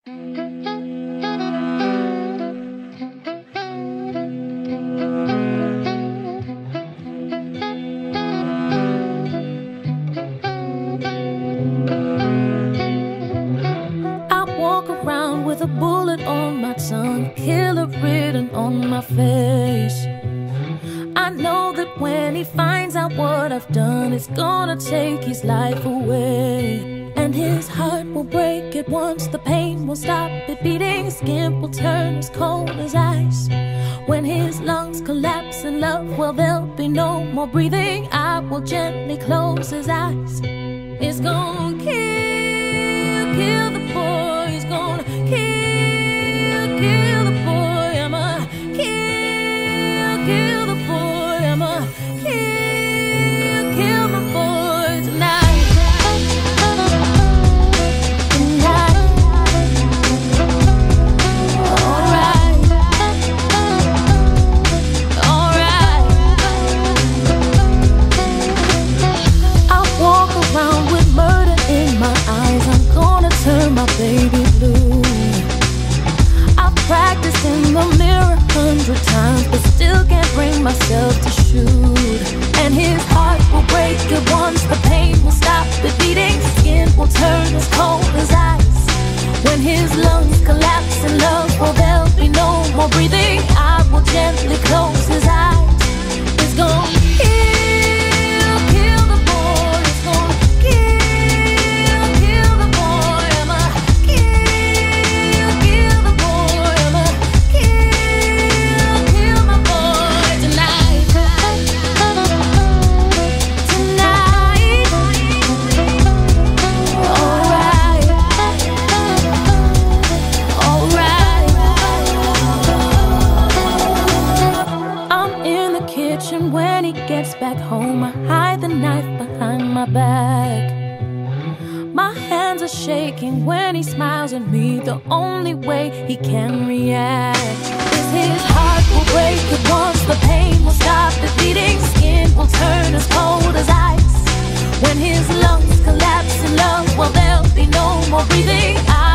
With a bullet on my tongue, killer written on my face. I know that when he finds out what I've done, it's gonna take his life away. And his heart will break at once, the pain will stop it beating, his skin will turn as cold as ice. When his lungs collapse in love, well, there'll be no more breathing. I will gently close his eyes. It's gonna kill the boy. He's gonna kill the boy. I'ma kill the boy. I'ma kill my boy tonight. Tonight. Alright. Alright. I walk around with murder in my eyes. I'm gonna turn my baby blue. I've practiced in the mirror 100 times, but still can't bring myself to shoot. And his heart will break at once, the pain will stop it beating, skin will turn as cold as ice. When his lungs collapse in love, well, there'll be no more breathing. I will gently close his eyes. It's gonna kill the boy. It's gonna kill the boy. I'ma kill the boy. I'ma kill my boy tonight. Tonight. Alright. Alright. I'm in the kitchen when he gets back home. I hide the knife behind my back. My hands are shaking when he smiles at me. The only way he can react is his heart will break at once, the pain will stop the beating, skin will turn as cold as ice. When his lungs collapse in love, well, there'll be no more breathing.